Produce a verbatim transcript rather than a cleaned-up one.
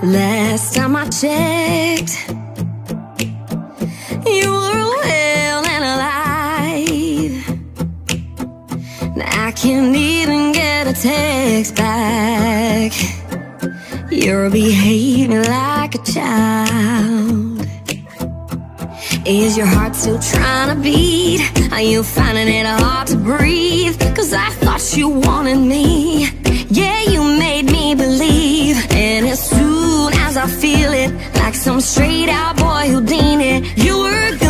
Last time I checked, you were well and alive. Now I can't even get a text back. You're behaving like a child. Is your heart still trying to beat? Are you finding it hard to breathe? Cause I thought you wanted me. Yeah, you made me believe. And as soon as I feel it, like some straight out boy Houdini, you were good.